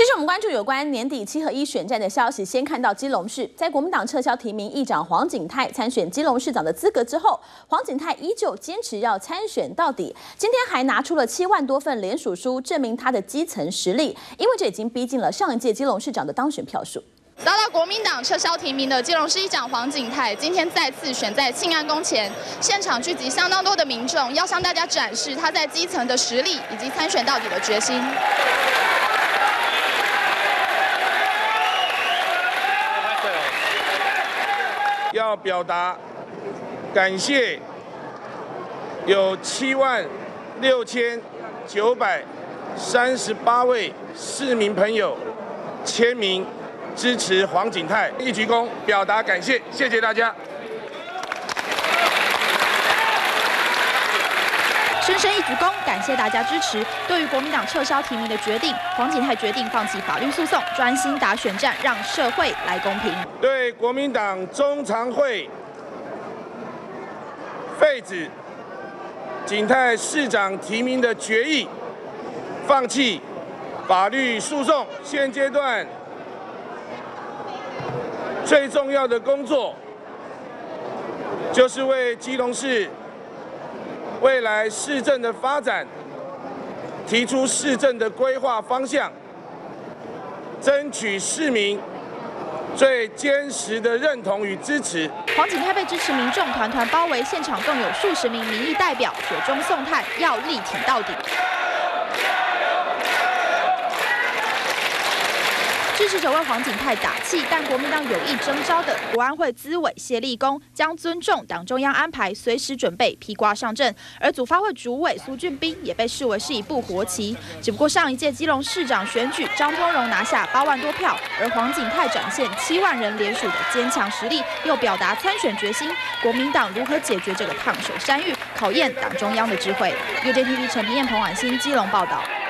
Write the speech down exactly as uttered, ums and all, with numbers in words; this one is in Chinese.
这是我们关注有关年底七合一选战的消息。先看到基隆市，在国民党撤销提名议长黄锦泰参选基隆市长的资格之后，黄锦泰依旧坚持要参选到底。今天还拿出了七万多份联署书，证明他的基层实力，因为这已经逼近了上一届基隆市长的当选票数。 遭到国民党撤销提名的基隆市议长黄锦泰，今天再次选在庆安宫前，现场聚集相当多的民众，要向大家展示他在基层的实力以及参选到底的决心。 要表达感谢，有七万六千九百三十八位市民朋友签名。 支持黄锦泰，一鞠躬表达感谢，谢谢大家。 深深一鞠躬，感谢大家支持。对于国民党撤销提名的决定，黄锦泰决定放弃法律诉讼，专心打选战，让社会来公平。 对国民党中常会废止锦泰市长提名的决议，放弃法律诉讼，现阶段。 最重要的工作，就是为基隆市未来市政的发展提出市政的规划方向，争取市民最坚实的认同与支持。 黄锦泰被支持民众团团包围，现场更有数十名民意代表雪中送炭，要力挺到底。 支持者为黄锦泰打气，但国民党有意征召的国安会资委谢立功将尊重党中央安排，随时准备披挂上阵。而组发会主委苏俊斌也被视为是一部活棋。只不过上一届基隆市长选举，张通荣拿下八万多票，而黄锦泰展现七万人联署的坚强实力，又表达参选决心。国民党如何解决这个烫手山芋，考验党中央的智慧。U J T V 陈明燕、彭婉欣基隆报道。